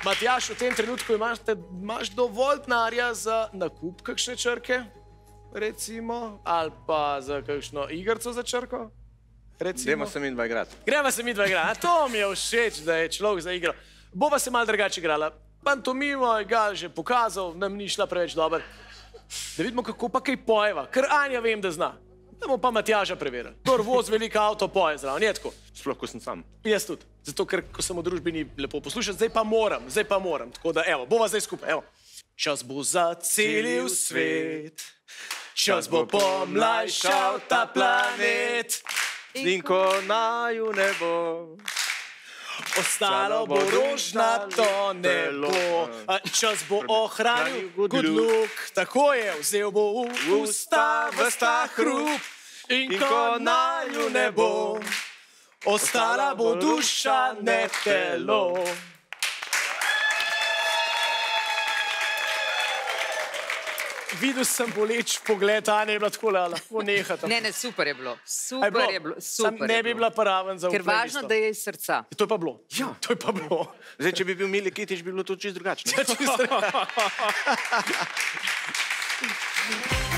Matjaž, v tem trenutku imaš dovolj denarja za nakup kakšne črke, recimo, ali pa za kakšno igrico za črko, recimo. Dajmo se midva igrati. Greva se midva igrati. To mi je všeč, da je človek za igro. Bova se malo drugače igrala. Pantomimo je Gal že pokazal, nam ni šla preveč dober. Da vidimo, kako pa kaj pojeva. Ker Anja vem, da zna. Da bomo pa Matjaža preverili. Kdor voz veliko avto poje zraven, je tako. Sploh, ko sem sam. Jaz tudi. Zato, ker ko sem v družbi ni lepo poslušati, zdaj pa moram. Tako da, evo, bova zdaj skupaj, evo. Čas bo zacelil svet, čas bo pomlajšal ta planet. In ko naju ne bo, ostalo bo rožnato nebo. Čas bo ohranil good look, tako je, vzel bo v usta ves ta hrup. In ko naju ne bo, ostala bo duša, ne telo. Videl sem boleč pogled, Anja je bila tako, lahko nehati. Ne, super je bilo. Super je bilo. Sam ne bi bila praven za Ker važno, da je iz srca. To je pa bilo. Ja, to je pa bilo. Zdaj, če bi bil Mili Kitič, bi bilo to čisto drugačno. Čisto drugačno.